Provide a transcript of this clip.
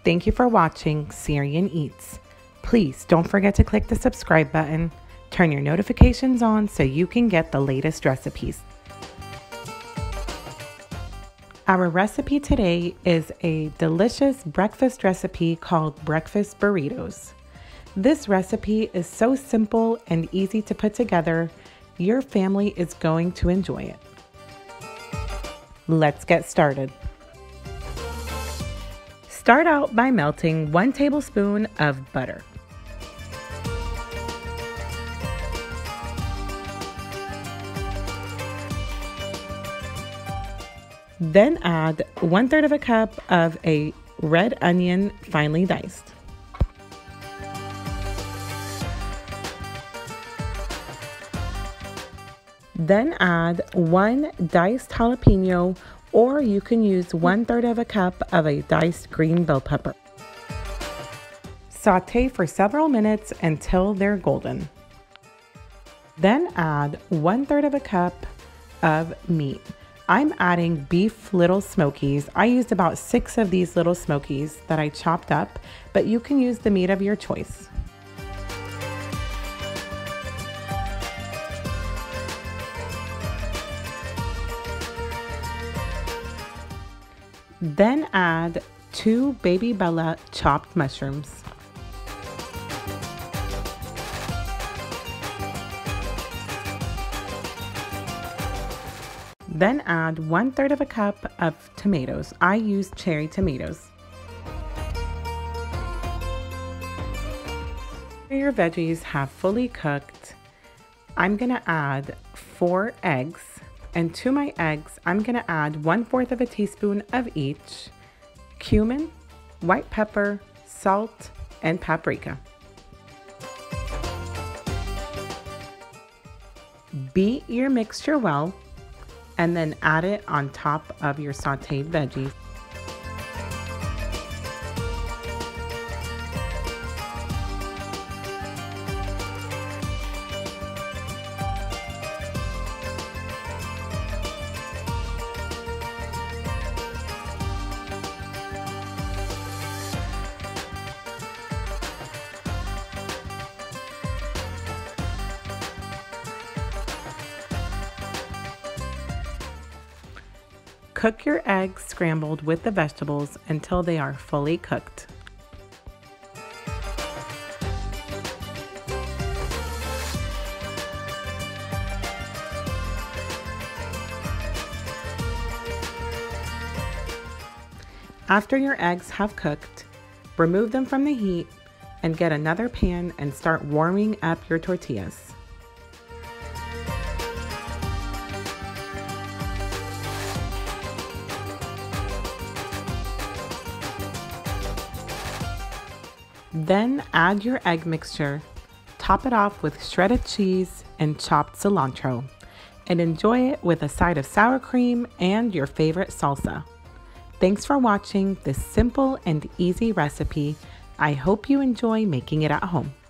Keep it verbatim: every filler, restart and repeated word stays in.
Thank you for watching Syrian Eats. Please don't forget to click the subscribe button, turn your notifications on so you can get the latest recipes. Our recipe today is a delicious breakfast recipe called breakfast burritos. This recipe is so simple and easy to put together, your family is going to enjoy it. Let's get started. Start out by melting one tablespoon of butter. Then add one third of a cup of a red onion finely diced. Then add one diced jalapeno, or you can use one third of a cup of a diced green bell pepper. Saute for several minutes until they're golden. Then add one third of a cup of meat. I'm adding beef little smokies. I used about six of these little smokies that I chopped up, but you can use the meat of your choice. Then add two Baby Bella chopped mushrooms. Then add one third of a cup of tomatoes. I use cherry tomatoes. After your veggies have fully cooked, I'm gonna add four eggs. And to my eggs, I'm gonna add one fourth of a teaspoon of each cumin, white pepper, salt, and paprika. Beat your mixture well, and then add it on top of your sauteed veggies. Cook your eggs scrambled with the vegetables until they are fully cooked. After your eggs have cooked, remove them from the heat and get another pan and start warming up your tortillas. Then add your egg mixture, top it off with shredded cheese and chopped cilantro, and enjoy it with a side of sour cream and your favorite salsa. Thanks for watching this simple and easy recipe. I hope you enjoy making it at home.